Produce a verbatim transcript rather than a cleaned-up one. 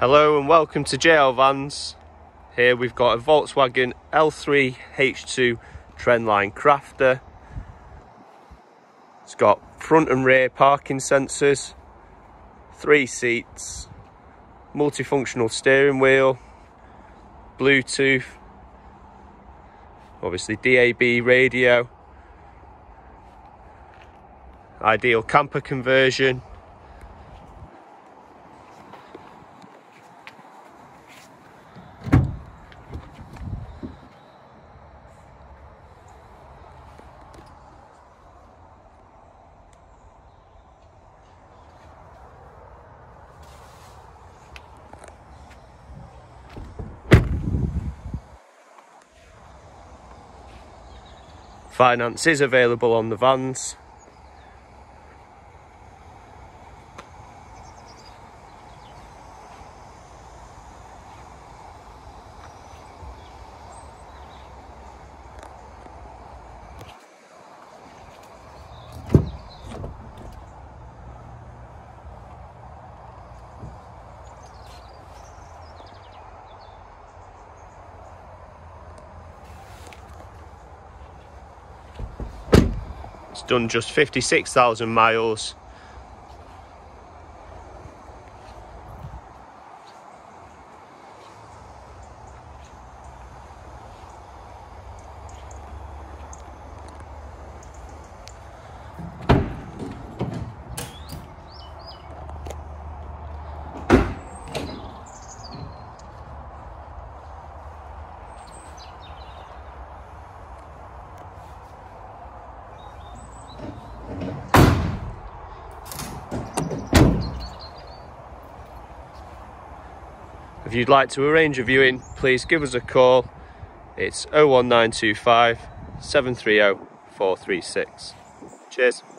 Hello and welcome to J L Vans. Here we've got a Volkswagen L three H two Trendline Crafter. It's got front and rear parking sensors, three seats, multifunctional steering wheel, Bluetooth, obviously D A B radio, ideal camper conversion. Finance is available on the vans. It's done just fifty-six thousand miles. If you'd like to arrange a viewing, please give us a call. It's oh one nine two five, seven three oh, four three six. Cheers.